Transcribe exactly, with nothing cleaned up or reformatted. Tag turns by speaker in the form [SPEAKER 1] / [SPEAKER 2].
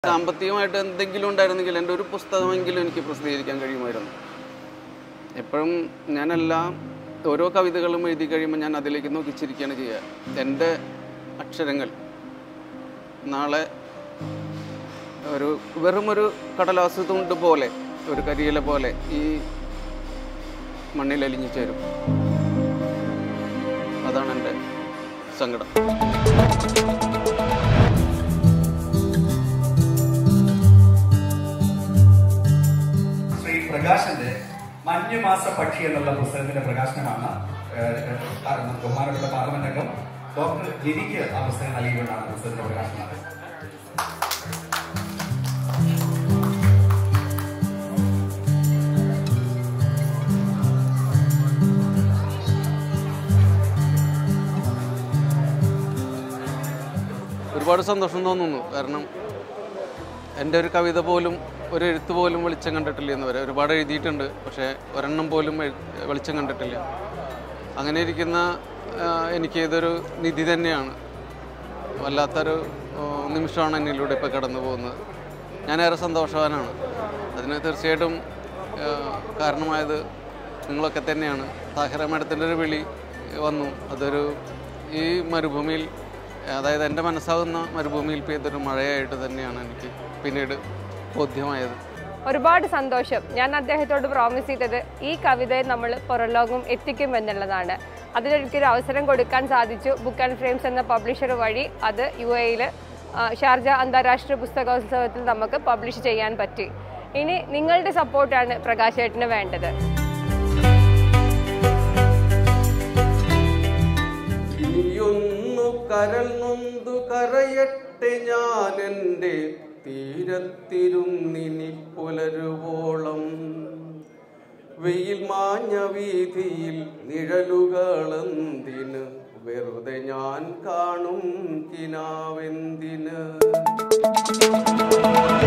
[SPEAKER 1] സാമ്പത്തികമായിട്ട് എന്തെങ്കിലും ഉണ്ടായിരുന്നെങ്കിൽ എൻ്റെ ഒരു പുസ്തകമെങ്കിലും എനിക്ക് പ്രസിദ്ധീകരിക്കാൻ കഴിയുമായിരുന്നു. എപ്പോഴും ഞാനെല്ലാം ഓരോ കവിതകളും എഴുതി കഴിയുമ്പോൾ ഞാൻ അതിലേക്ക് നോക്കിച്ചിരിക്കുകയാണ് ചെയ്യുക. എൻ്റെ അക്ഷരങ്ങൾ നാളെ ഒരു വെറും ഒരു കടലാസ് തുണ്ട് പോലെ, ഒരു കരിയില പോലെ ഈ മണ്ണിൽ അലിഞ്ഞു ചേരും. അതാണ് എൻ്റെ സങ്കടം.
[SPEAKER 2] ശ്രീ പ്രകാശന്റെ മഞ്ഞുമാസ പക്ഷി എന്നുള്ള പുസ്തകത്തിന്റെ പ്രകാശനമാണ് ബഹുമാനപ്പെട്ട പാർലമെന്റ് അംഗം ഡോക്ടർ ജിനിക്ക് ആ പുസ്തകം നൽകിക്കൊണ്ടാണ് പുസ്തകത്തിന്റെ പ്രകാശനം.
[SPEAKER 1] ഒരുപാട് സന്തോഷം തോന്നുന്നു. കാരണം എൻ്റെ ഒരു കവിത പോലും, ഒരു എഴുത്ത് പോലും വെളിച്ചം കണ്ടിട്ടില്ല എന്ന് വരെ. ഒരുപാട് എഴുതിയിട്ടുണ്ട്, പക്ഷേ ഒരെണ്ണം പോലും വെളിച്ചം കണ്ടിട്ടില്ല. അങ്ങനെ ഇരിക്കുന്ന എനിക്ക് ഇതൊരു നിധി തന്നെയാണ്. വല്ലാത്തൊരു നിമിഷമാണ് എന്നിലൂടെ ഇപ്പോൾ കടന്നു പോകുന്നത്. ഞാനേറെ സന്തോഷവാനാണ്. അതിന് തീർച്ചയായിട്ടും കാരണമായത് നിങ്ങളൊക്കെ തന്നെയാണ്. താഹിറ മാഡത്തിൻ്റെ ഒരു വിളി വന്നു. അതൊരു ഈ മരുഭൂമിയിൽ, അതായത് എൻ്റെ മനസ്സാകുന്ന മരുഭൂമിയിൽ പെയ്തൊരു മഴയായിട്ട് തന്നെയാണ് എനിക്ക് പിന്നീട് ബോധ്യമായത്.
[SPEAKER 3] ഒരുപാട് സന്തോഷം. ഞാൻ അദ്ദേഹത്തോട് പ്രോമിസ് ചെയ്തത് ഈ കവിതയെ നമ്മൾ പുറംലോകം എത്തിക്കും എന്നുള്ളതാണ്. അതിനൊരിക്കലും അവസരം കൊടുക്കാൻ സാധിച്ചു. ബുക്ക് ആൻഡ് ഫ്രെയിംസ് എന്ന പബ്ലിഷർ വഴി അത് യു എയിൽ ഷാർജ അന്താരാഷ്ട്ര പുസ്തകോത്സവത്തിൽ നമുക്ക് പബ്ലിഷ് ചെയ്യാൻ പറ്റി. ഇനി നിങ്ങളുടെ സപ്പോർട്ടാണ് പ്രകാശേട്ടന് വേണ്ടത്.
[SPEAKER 1] കരൾ നൊന്തു കരയട്ടെ ഞാൻ എൻ്റെ തീരത്തിരുന്നിനി പുലരുവോളം. വെയിൽ മാഞ്ഞ വീതിയിൽ നിഴലുകളെന്തിന്, വെറുതെ ഞാൻ കാണും കിനാവെന്തിന്.